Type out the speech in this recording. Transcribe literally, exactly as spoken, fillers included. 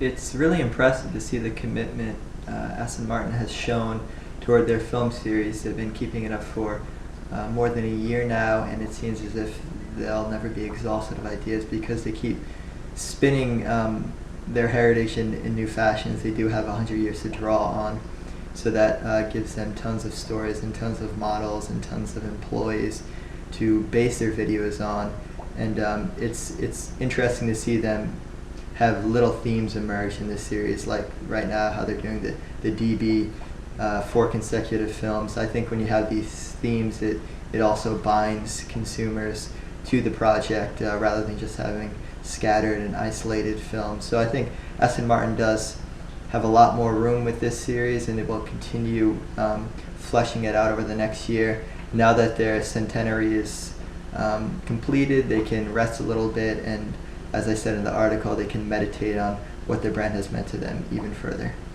it's really impressive to see the commitment uh, Aston Martin has shown toward their film series. They've been keeping it up for uh, more than a year now, and it seems as if they'll never be exhausted of ideas because they keep spinning um, their heritage in, in new fashions. They do have one hundred years to draw on, so that uh, gives them tons of stories and tons of models and tons of employees to base their videos on. And um, it's it's interesting to see them have little themes emerge in this series, like right now how they're doing the, the D B uh, four consecutive films. I think when you have these themes, it, it also binds consumers to the project uh, rather than just having scattered and isolated films. So I think Aston Martin does have a lot more room with this series, and it will continue um, fleshing it out over the next year. Now that their centenary is um, completed, they can rest a little bit, and as I said in the article, they can meditate on what their brand has meant to them even further.